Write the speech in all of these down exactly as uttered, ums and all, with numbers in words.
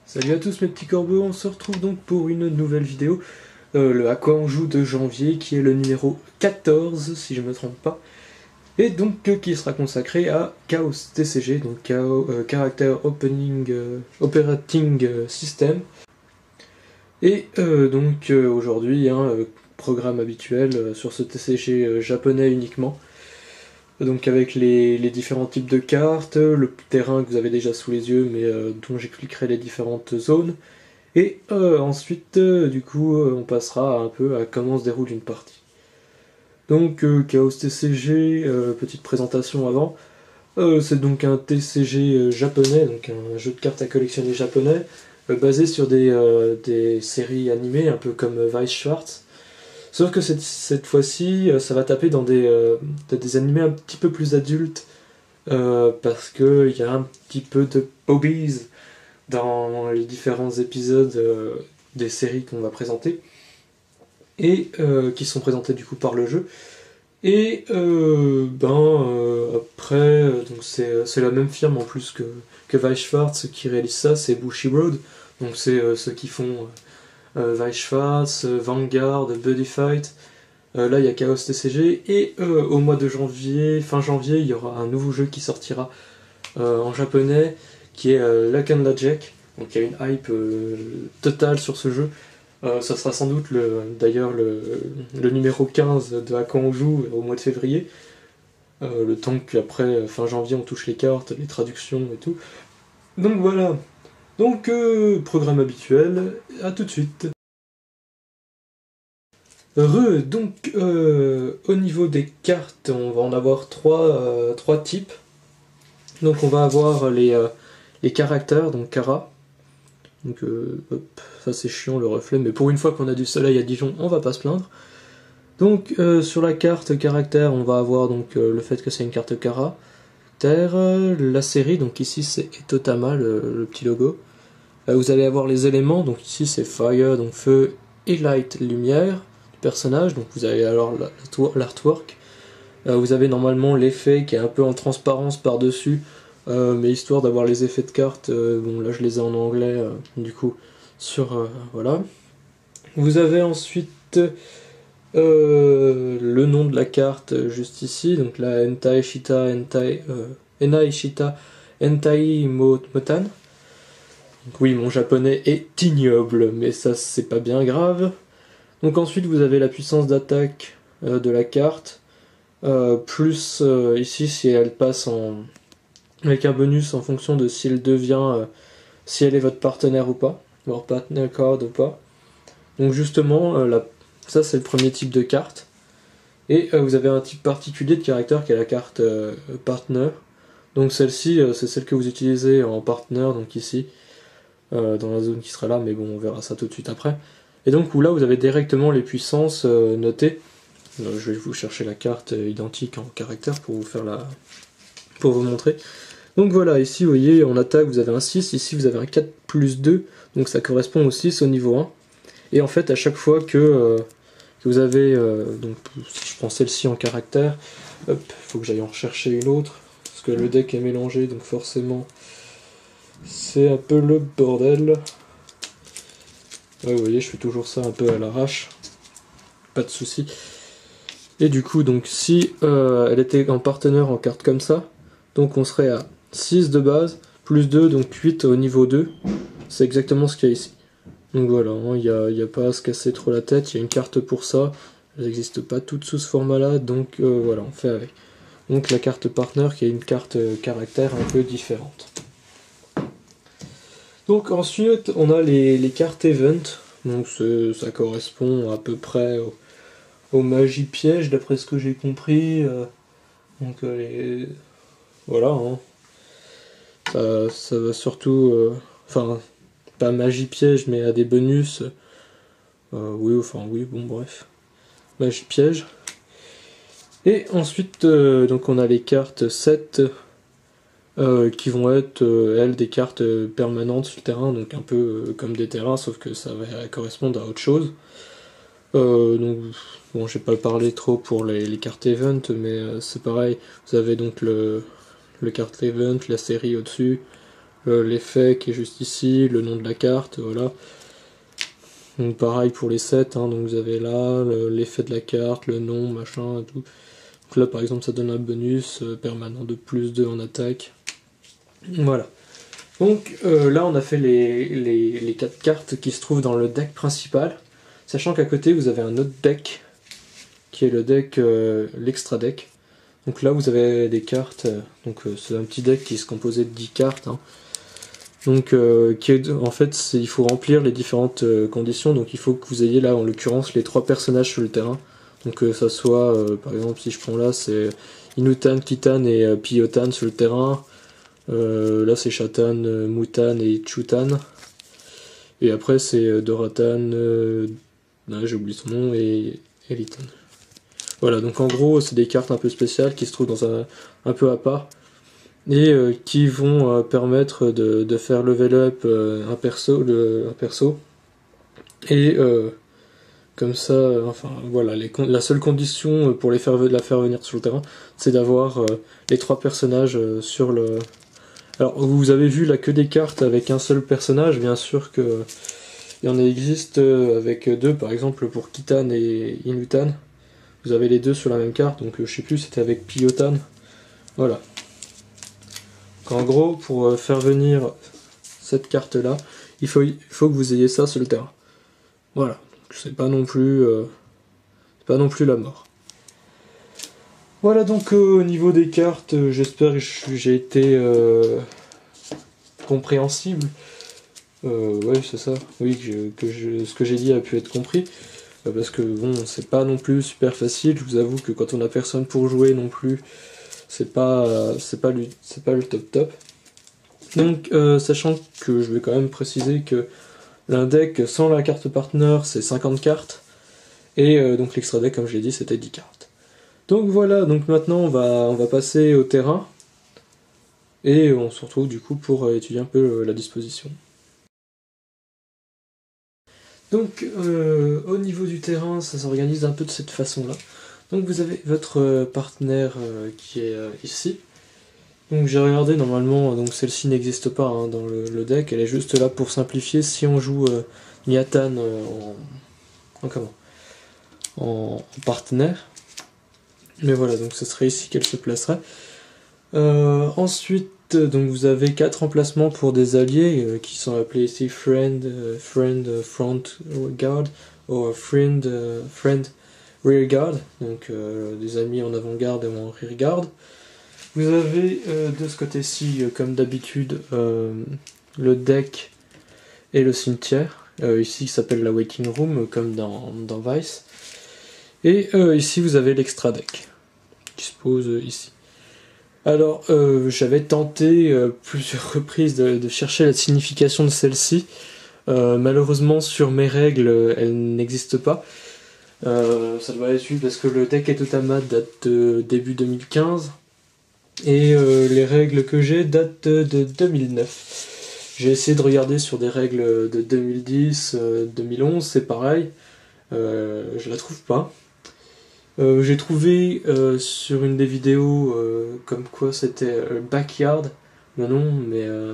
Salut à tous mes petits corbeaux, on se retrouve donc pour une nouvelle vidéo, euh, le À quoi on joue de janvier, qui est le numéro quatorze si je ne me trompe pas, et donc euh, qui sera consacré à Chaos T C G, donc Chaos, euh, Character Opening, euh, Operating euh, System. Et euh, donc euh, aujourd'hui, un hein, programme habituel euh, sur ce T C G euh, japonais uniquement. Donc avec les, les différents types de cartes, le terrain que vous avez déjà sous les yeux, mais euh, dont j'expliquerai les différentes zones. Et euh, ensuite, euh, du coup, euh, on passera un peu à comment se déroule une partie. Donc, euh, Chaos T C G, euh, petite présentation avant. Euh, c'est donc un T C G euh, japonais, donc un jeu de cartes à collectionner japonais, euh, basé sur des, euh, des séries animées, un peu comme euh, Weiss Schwarz. Sauf que cette, cette fois-ci, euh, ça va taper dans des, euh, des animés un petit peu plus adultes, euh, parce qu'il y a un petit peu de boobies dans les différents épisodes euh, des séries qu'on va présenter, et euh, qui sont présentés du coup par le jeu. Et euh, ben euh, après, euh, donc c'est, c'est la même firme en plus que, que Weiss Schwarz qui réalise ça, c'est Bushiroad, donc c'est euh, ceux qui font euh, Weiss Schwarz, euh, Vanguard, Buddy Fight. Euh, là il y a Chaos T C G, et euh, au mois de janvier, fin janvier, il y aura un nouveau jeu qui sortira euh, en japonais, qui est euh, Luck and Jack. Donc il y a une hype euh, totale sur ce jeu. Euh, ça sera sans doute le, d'ailleurs le, le numéro quinze de À quoi on joue au mois de février. Euh, le temps qu'après fin janvier on touche les cartes, les traductions et tout. Donc voilà. Donc euh, programme habituel, à tout de suite. Re, donc euh, au niveau des cartes, on va en avoir trois, euh, trois types. Donc on va avoir les, euh, les caractères, donc Kara. Donc euh, hop, ça c'est chiant le reflet, mais pour une fois qu'on a du soleil à Dijon, on va pas se plaindre. Donc euh, sur la carte caractère, on va avoir donc euh, le fait que c'est une carte Kara. Terre, euh, la série, donc ici c'est Etotama, le, le petit logo. Euh, vous allez avoir les éléments, donc ici c'est Fire, donc feu, et Light, lumière du personnage. Donc vous avez alors l'artwork. Euh, vous avez normalement l'effet qui est un peu en transparence par-dessus. Euh, mais histoire d'avoir les effets de cartes, euh, bon là je les ai en anglais, euh, du coup, sur, euh, voilà. Vous avez ensuite euh, le nom de la carte, euh, juste ici, donc la Entai Shita, Entai, euh, Enai Shita, Entai Mo- Motan. Donc oui, mon japonais est ignoble, mais ça c'est pas bien grave. Donc ensuite vous avez la puissance d'attaque euh, de la carte, euh, plus euh, ici si elle passe en... avec un bonus en fonction de si elle devient, euh, si elle est votre partenaire ou pas, votre partner card ou pas. Donc justement, euh, la, ça c'est le premier type de carte. Et euh, vous avez un type particulier de caractère qui est la carte euh, partner. Donc celle-ci, euh, c'est celle que vous utilisez en partner, donc ici, euh, dans la zone qui sera là, mais bon, on verra ça tout de suite après. Et donc où là, vous avez directement les puissances euh, notées. Euh, je vais vous chercher la carte euh, identique en caractère pour vous faire la, pour vous montrer. Donc voilà, ici vous voyez en attaque vous avez un six, ici vous avez un quatre plus deux, donc ça correspond au six au niveau un. Et en fait à chaque fois que, euh, que vous avez, euh, donc si je prends celle-ci en caractère, hop, il faut que j'aille en rechercher une autre, parce que le deck est mélangé, donc forcément c'est un peu le bordel. Ouais, vous voyez, je fais toujours ça un peu à l'arrache, pas de souci. Et du coup, donc si euh, elle était en partenaire en carte comme ça, donc on serait à six de base, plus deux, donc huit au niveau deux. C'est exactement ce qu'il y a ici. Donc voilà, il n'y a, y a pas à se casser trop la tête, il y a une carte pour ça. Elles n'existent pas toutes sous ce format-là, donc euh, voilà, on fait avec. Donc la carte partner qui est une carte euh, caractère un peu différente. Donc ensuite, on a les, les cartes event. Donc ça correspond à peu près au, au magie piège, d'après ce que j'ai compris. Euh, donc euh, les... voilà, hein. Ça, ça va surtout, euh, enfin, pas magie piège, mais à des bonus. Euh, oui, enfin, oui, bon, bref. Magie piège. Et ensuite, euh, donc on a les cartes sept, euh, qui vont être, euh, elles, des cartes permanentes sur le terrain, donc un peu euh, comme des terrains, sauf que ça va correspondre à autre chose. Euh, donc, bon, je vais pas parler trop pour les, les cartes event, mais euh, c'est pareil. Vous avez donc le, le carte event, la série au-dessus, l'effet qui est juste ici, le nom de la carte, voilà. Donc pareil pour les sets, hein, donc vous avez là l'effet de la carte, le nom, machin, et tout. Donc là par exemple ça donne un bonus euh, permanent de plus deux en attaque. Voilà. Donc euh, là on a fait les, les, les quatre cartes qui se trouvent dans le deck principal, sachant qu'à côté vous avez un autre deck, qui est le deck, euh, l'extra deck. Donc là vous avez des cartes, euh, donc euh, c'est un petit deck qui se composait de dix cartes, hein. Donc euh, qui est, en fait il faut remplir les différentes euh, conditions, donc il faut que vous ayez là en l'occurrence les trois personnages sur le terrain. Donc que euh, ça soit, euh, par exemple si je prends là c'est Inutan, Kitan et euh, Piotan sur le terrain. Euh, là c'est Shatan, euh, Mutan et Chutan. Et après c'est euh, Doratan, euh, ah, j'ai oublié son nom, et Elitan. Voilà, donc en gros c'est des cartes un peu spéciales qui se trouvent dans un, un peu à part. Et euh, qui vont euh, permettre de, de faire level up euh, un perso, le, un perso. Et euh, comme ça, euh, enfin voilà, les, la seule condition pour les faire, la faire venir sur le terrain, c'est d'avoir euh, les trois personnages euh, sur le. Alors vous avez vu là que des cartes avec un seul personnage, bien sûr que il y en existe euh, avec deux, par exemple pour Kitan et Inutan. Vous avez les deux sur la même carte, donc euh, je sais plus, c'était avec Piotan. Voilà. En gros, pour faire venir cette carte là, il faut, il faut que vous ayez ça sur le terrain. Voilà, c'est pas non plus euh, pas non plus la mort. Voilà, donc euh, au niveau des cartes, euh, j'espère que j'ai été euh, compréhensible. Euh, ouais, c'est ça. Oui, que, que je, ce que j'ai dit a pu être compris. Euh, parce que bon, c'est pas non plus super facile. Je vous avoue que quand on a personne pour jouer non plus, c'est pas, euh, c'est pas, c'est pas le top top. Donc, euh, sachant que je vais quand même préciser que l'index sans la carte partner c'est cinquante cartes, et euh, donc l'extra deck, comme je l'ai dit, c'était dix cartes. Donc voilà, donc maintenant on va, on va passer au terrain, et on se retrouve du coup pour étudier un peu euh, la disposition. Donc euh, au niveau du terrain, ça s'organise un peu de cette façon-là. Donc vous avez votre partenaire euh, qui est euh, ici. Donc j'ai regardé, normalement, donc celle-ci n'existe pas hein, dans le, le deck, elle est juste là pour simplifier si on joue euh, Niatan euh, en, en, comment en, en partenaire. Mais voilà, donc ce serait ici qu'elle se placerait. Euh, ensuite, donc vous avez quatre emplacements pour des alliés euh, qui sont appelés ici Friend, euh, Friend euh, Front Guard ou Friend, euh, Friend Rear Guard, donc euh, des amis en avant-garde et en rear guard. Vous avez euh, de ce côté-ci, euh, comme d'habitude, euh, le deck et le cimetière. Euh, ici, il s'appelle la Waiting Room, euh, comme dans, dans Vice. Et euh, ici, vous avez l'extra deck, qui se pose euh, ici. Alors, euh, j'avais tenté euh, plusieurs reprises de, de chercher la signification de celle-ci. Euh, malheureusement, sur mes règles, elle n'existe pas. Euh, ça doit être dû parce que le deck Etotama date de début deux mille quinze. Et euh, les règles que j'ai datent de deux mille neuf. J'ai essayé de regarder sur des règles de deux mille dix, euh, deux mille onze, c'est pareil. Euh, je la trouve pas. Euh, j'ai trouvé euh, sur une des vidéos euh, comme quoi c'était euh, Backyard, le nom, mais euh,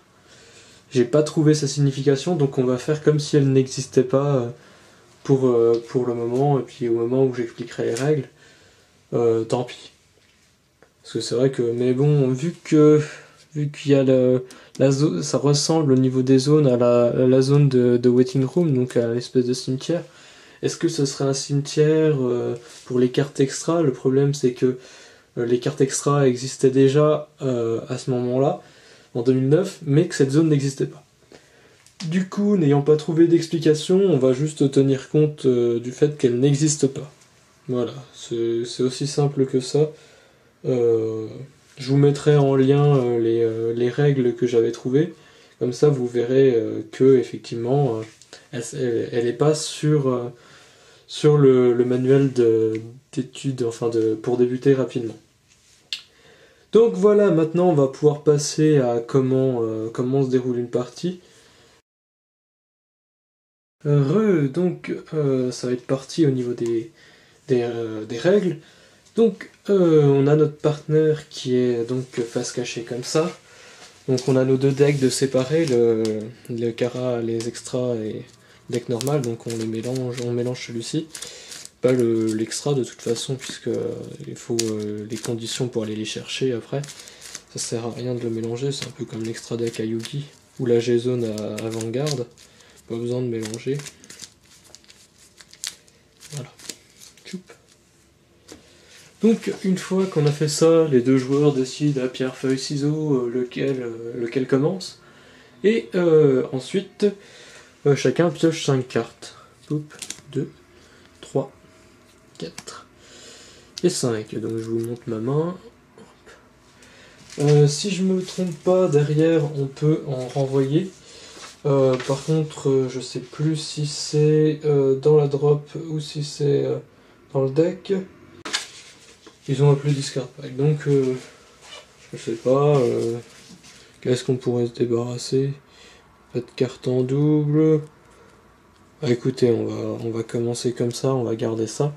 j'ai pas trouvé sa signification, donc on va faire comme si elle n'existait pas euh, pour, euh, pour le moment, et puis au moment où j'expliquerai les règles, euh, tant pis. Parce que c'est vrai que, mais bon, vu que vu qu'il y a le, la zone, ça ressemble au niveau des zones à la, à la zone de, de waiting room, donc à l'espèce de cimetière. Est-ce que ce serait un cimetière euh, pour les cartes extra? Le problème c'est que euh, les cartes extra existaient déjà euh, à ce moment-là, en deux mille neuf, mais que cette zone n'existait pas. Du coup, n'ayant pas trouvé d'explication, on va juste tenir compte euh, du fait qu'elle n'existe pas. Voilà, c'est aussi simple que ça. Euh, je vous mettrai en lien euh, les, euh, les règles que j'avais trouvées, comme ça vous verrez euh, que effectivement euh, elle n'est pas sur, euh, sur le, le manuel d'études, enfin de, pour débuter rapidement. Donc voilà, maintenant on va pouvoir passer à comment, euh, comment se déroule une partie. Re, donc euh, ça va être parti au niveau des, des, euh, des règles. Donc euh, on a notre partenaire qui est donc face cachée comme ça. Donc on a nos deux decks de séparés, le, le Kara, les extras et le deck normal, donc on les mélange, on mélange celui-ci. Pas l'extra le, de toute façon, puisque euh, il faut euh, les conditions pour aller les chercher après. Ça sert à rien de le mélanger, c'est un peu comme l'extra deck à Yugi, ou la G-Zone à, à Vanguard. Pas besoin de mélanger. Voilà. Tchoup. Donc une fois qu'on a fait ça, les deux joueurs décident à pierre, feuille, ciseaux lequel, euh, lequel commence. Et euh, ensuite, euh, chacun pioche cinq cartes. deux, trois, quatre et cinq. Donc je vous montre ma main. Euh, si je me trompe pas, derrière on peut en renvoyer. Euh, par contre, euh, je sais plus si c'est euh, dans la drop ou si c'est euh, dans le deck. Ils ont appelé discard pack, donc euh, je sais pas. Euh, Qu'est-ce qu'on pourrait se débarrasser? Pas de carte en double. Ah, écoutez, on va, on va commencer comme ça, on va garder ça.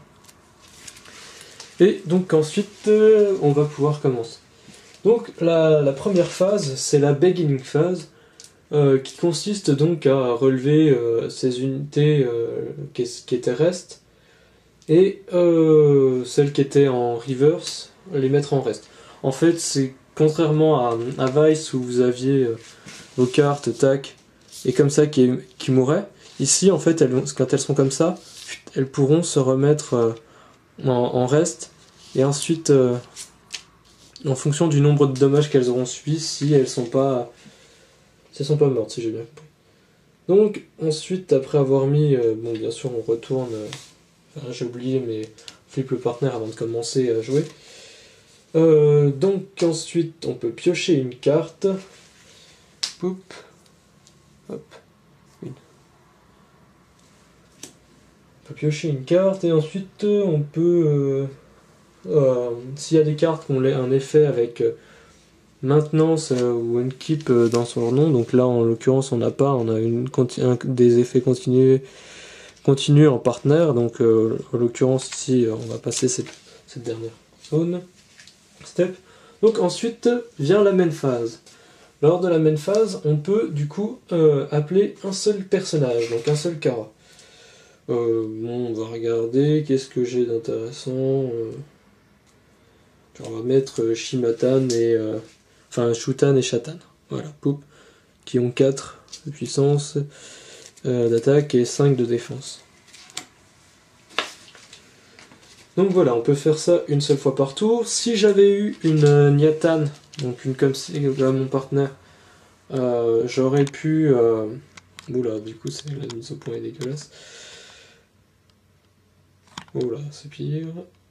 Et donc ensuite, euh, on va pouvoir commencer. Donc la, la première phase, c'est la beginning phase. Euh, qui consiste donc à relever euh, ces unités euh, qui, qui étaient rest et euh, celles qui étaient en reverse, les mettre en rest. En fait, c'est contrairement à, à Vice où vous aviez euh, vos cartes, tac, et comme ça qui, qui mourraient, ici en fait, elles, quand elles sont comme ça, elles pourront se remettre euh, en, en rest et ensuite, euh, en fonction du nombre de dommages qu'elles auront subi, si elles sont pas Elles sont pas mortes, si j'ai bien compris. Donc, ensuite, après avoir mis... Euh, bon, bien sûr, on retourne... Euh, enfin, j'ai oublié, mais on flippe le partenaire avant de commencer à jouer. Euh, donc, ensuite, on peut piocher une carte. Poup. Hop. Une. On peut piocher une carte, et ensuite, on peut... Euh, euh, s'il y a des cartes qui ont un effet avec... Euh, maintenance euh, ou une keep euh, dans son nom, donc là en l'occurrence on n'a pas, on a une, un, des effets continus, continus en partenaire, donc euh, en l'occurrence ici on va passer cette, cette dernière zone, step. Donc ensuite vient la main phase. Lors de la main phase, on peut du coup euh, appeler un seul personnage, donc un seul Kara. Euh, bon, on va regarder, qu'est-ce que j'ai d'intéressant. euh... On va mettre Shimatan et... Euh... Enfin, Shutan et Shatan, voilà, poup, qui ont quatre de puissance euh, d'attaque et cinq de défense. Donc voilà, on peut faire ça une seule fois par tour. Si j'avais eu une euh, Nyatan, donc une comme là, mon partenaire, euh, j'aurais pu... Euh... Oula, du coup, c'est la mise au point est dégueulasse. Oula, c'est pire.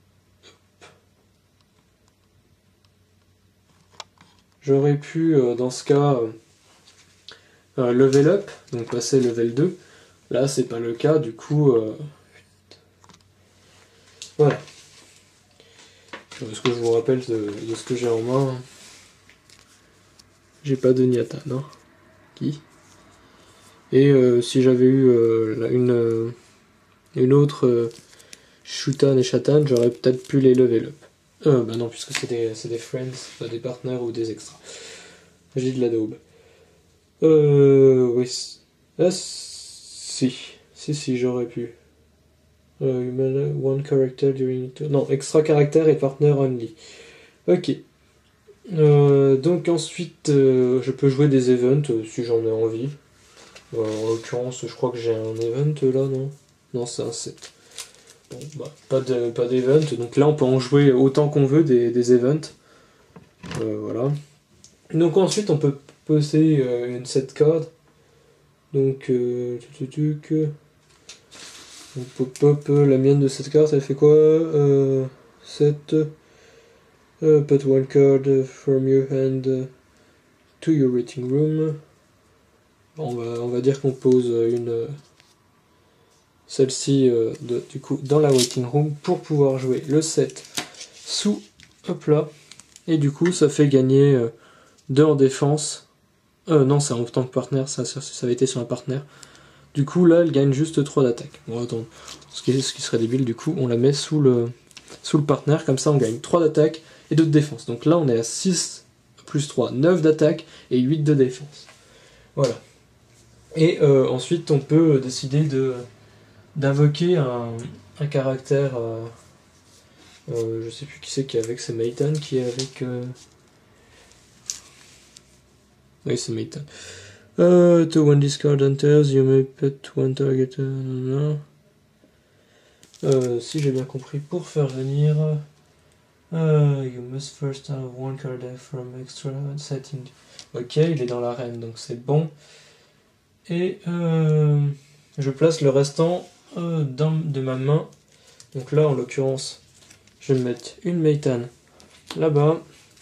J'aurais pu, euh, dans ce cas, euh, euh, level up, donc passer level deux. Là, c'est pas le cas, du coup... Euh... Voilà. Est-ce que je vous rappelle de, de ce que j'ai en main? J'ai pas de Nyata, non? Qui? Et euh, si j'avais eu euh, une, euh, une autre euh, Shutan et Shatan, j'aurais peut-être pu les level up. Euh, bah non, puisque c'est des, des friends, pas des partenaires ou des extras. J'ai de la daube. Euh. Oui. Ah, si. Si, si, j'aurais pu. Euh, one character during. Non, extra character et partner only. Ok. Euh, donc ensuite, euh, je peux jouer des events euh, si j'en ai envie. Euh, en l'occurrence, je crois que j'ai un event là, non? Non, c'est un set. Bon, bah, pas de, pas d'event, donc là on peut en jouer autant qu'on veut des, des events. Euh, voilà. Donc ensuite on peut poser euh, une set card. Donc, euh, pop, pop, la mienne de cette carte elle fait quoi? euh, set uh, put one card from your hand to your waiting room. On va, on va dire qu'on pose une celle-ci euh, du coup dans la waiting room pour pouvoir jouer le set sous hop là, et du coup ça fait gagner euh, deux en défense. Euh, non, c'est en tant que partenaire, ça, ça, ça avait été sur un partenaire. Du coup là elle gagne juste trois d'attaque. Bon, attends, ce qui, ce qui serait débile, du coup on la met sous le sous le partenaire, comme ça on gagne trois d'attaque et deux de défense. Donc là on est à six plus trois, neuf d'attaque et huit de défense. Voilà. Et euh, ensuite, on peut décider de d'invoquer un, un caractère... Euh, euh, je sais plus qui c'est qui est avec, c'est Meitan qui est avec... Euh... Oui, c'est Meitan. Uh, to when this card enters, you may put one target... Uh, euh, si j'ai bien compris, pour faire venir... Uh, you must first have one card from extra setting. Ok, il est dans l'arène, donc c'est bon. Et euh, je place le restant euh, dans, de ma main. Donc là, en l'occurrence, je vais mettre une Meitan là-bas.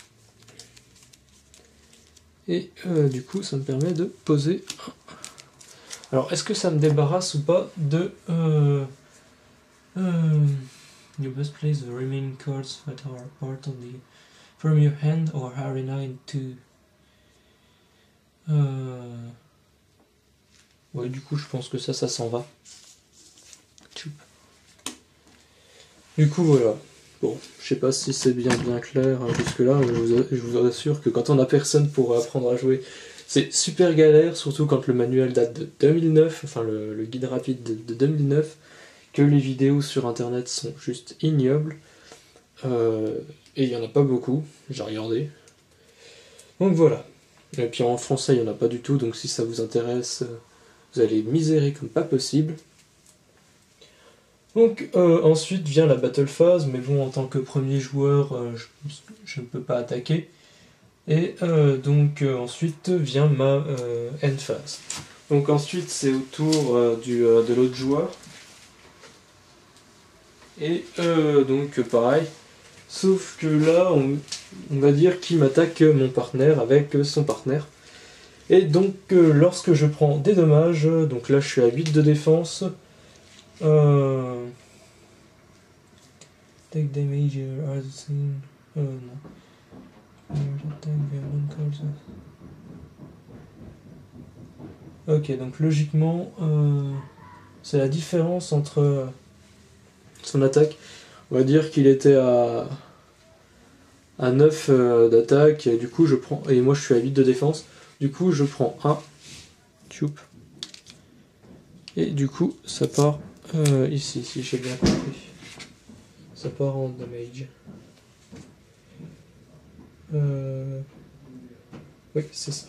Et euh, du coup, ça me permet de poser. Alors, est-ce que ça me débarrasse ou pas de... Euh, euh, you must place the remaining cards that are part of the from your hand or arena into... Euh... Ouais, du coup, je pense que ça, ça s'en va. Du coup, voilà. Bon, je sais pas si c'est bien bien clair jusque-là, mais je vous, je vous assure que quand on a personne pour apprendre à jouer, c'est super galère, surtout quand le manuel date de deux mille neuf, enfin le, le guide rapide de, de deux mille neuf, que les vidéos sur internet sont juste ignobles. Euh, et il n'y en a pas beaucoup, j'ai regardé. Donc voilà. Et puis en français, il n'y en a pas du tout, donc si ça vous intéresse, vous allez misérer comme pas possible. Donc euh, ensuite vient la battle phase, mais bon, en tant que premier joueur, euh, je, je ne peux pas attaquer. Et euh, donc euh, ensuite vient ma euh, end phase. Donc ensuite c'est au tour euh, du, euh, de l'autre joueur. Et euh, donc pareil, sauf que là on, on va dire qu'il m'attaque mon partenaire avec son partenaire. Et donc euh, lorsque je prends des dommages, donc là je suis à huit de défense, euh, take damage are seen, euh, non. Ok, donc logiquement, euh, c'est la différence entre euh, son attaque. On va dire qu'il était à, à neuf euh, d'attaque, et du coup je prends. Et moi je suis à huit de défense. Du coup je prends un. Tchoup. Et du coup ça part euh, ici, si j'ai bien compris. Ça part en damage. Euh... Oui, c'est ça.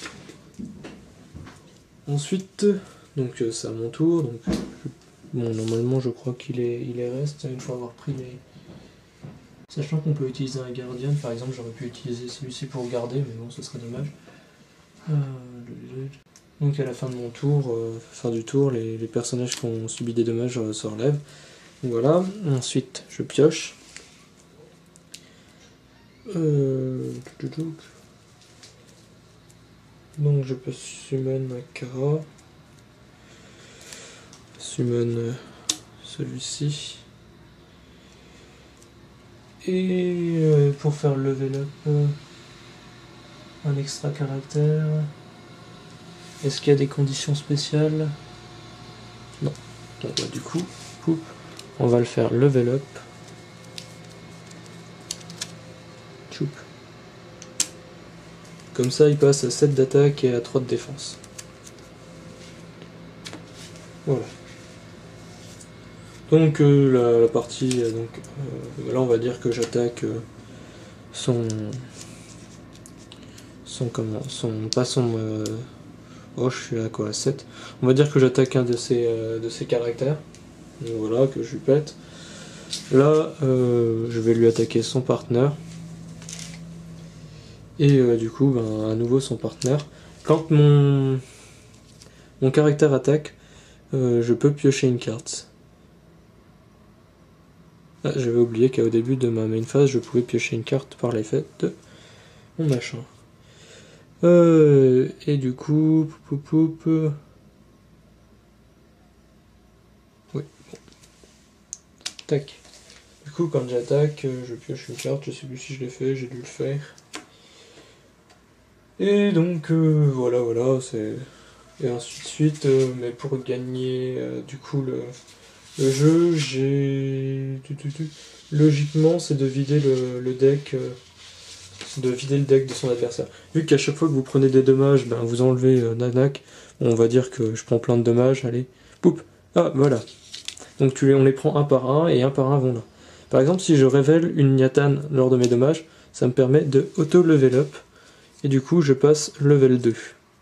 Ensuite, donc euh, c'est à mon tour. Donc, je... bon, normalement, je crois qu'il est, il est reste une fois avoir pris les. Sachant qu'on peut utiliser un Guardian, par exemple, j'aurais pu utiliser celui-ci pour garder, mais bon, ce serait dommage. Euh... Donc à la fin de mon tour, euh, fin du tour, les, les personnages qui ont subi des dommages euh, se relèvent. Donc voilà. Ensuite, je pioche. Euh... Donc je peux summon un Kara. Summon celui-ci. Et euh, pour faire level up, euh, un extra caractère. Est-ce qu'il y a des conditions spéciales? Non. Donc bah, du coup, poup, on va le faire level up. Choup. Comme ça, il passe à sept d'attaque et à trois de défense. Voilà. Donc euh, la, la partie, euh, donc euh, là on va dire que j'attaque euh, son, son comment, son pas son, euh, oh je suis à quoi, à sept. On va dire que j'attaque un de ses euh, de ses caractères. Donc voilà, que je lui pète. Là, euh, je vais lui attaquer son partenaire. Et euh, du coup, ben, à nouveau son partenaire. Quand mon mon caractère attaque, euh, je peux piocher une carte. Ah, j'avais oublié qu'au début de ma main phase, je pouvais piocher une carte par l'effet de mon machin. Euh, et du coup, poup, poup, poup. Oui, bon. Tac. Du coup, quand j'attaque, je pioche une carte, je sais plus si je l'ai fait, j'ai dû le faire. Et donc, euh, voilà, voilà, c'est... Et ainsi de suite, euh, mais pour gagner, euh, du coup, le... Le jeu, j'ai... Logiquement, c'est de vider le, le deck euh, de vider le deck de son adversaire. Vu qu'à chaque fois que vous prenez des dommages, ben, vous enlevez euh, Nanak. On va dire que je prends plein de dommages, allez, poup. Ah, voilà. Donc tu les, on les prend un par un, et un par un vont là. Par exemple, si je révèle une Nyatan lors de mes dommages, ça me permet de auto-level up, et du coup je passe level deux.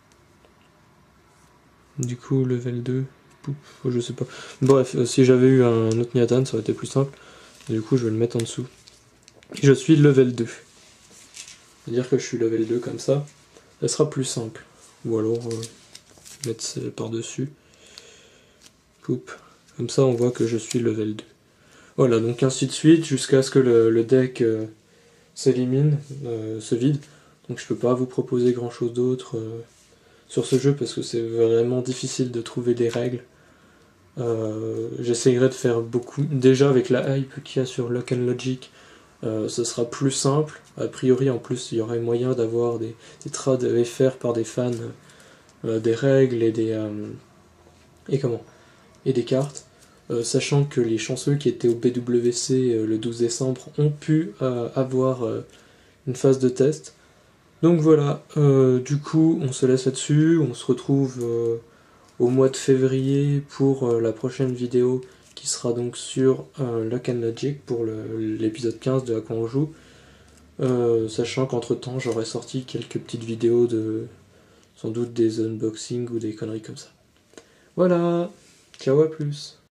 Du coup, level deux, poup, je sais pas. Bref, euh, si j'avais eu un autre Nyatan, ça aurait été plus simple. Du coup, je vais le mettre en dessous. Je suis level deux. C'est-à-dire que je suis level deux comme ça, ça sera plus simple. Ou alors, euh, mettre par-dessus. Poup. Comme ça, on voit que je suis level deux. Voilà, donc ainsi de suite, jusqu'à ce que le, le deck euh, s'élimine, euh, se vide. Donc je peux pas vous proposer grand-chose d'autre euh, sur ce jeu, parce que c'est vraiment difficile de trouver des règles. Euh, J'essayerai de faire beaucoup... Déjà, avec la hype qu'il y a sur Lock and Logic, euh, ce sera plus simple. A priori, en plus, il y aurait moyen d'avoir des, des trades F R par des fans, euh, des règles et des... Euh, et comment et des cartes. Euh, sachant que les chanceux qui étaient au B W C euh, le douze décembre ont pu euh, avoir euh, une phase de test. Donc voilà, euh, du coup on se laisse là-dessus, on se retrouve euh, au mois de février pour euh, la prochaine vidéo qui sera donc sur euh, Lock and Logic pour l'épisode quinze de À quoi on joue. Euh, sachant qu'entre temps j'aurai sorti quelques petites vidéos de sans doute des unboxings ou des conneries comme ça. Voilà, ciao, à plus.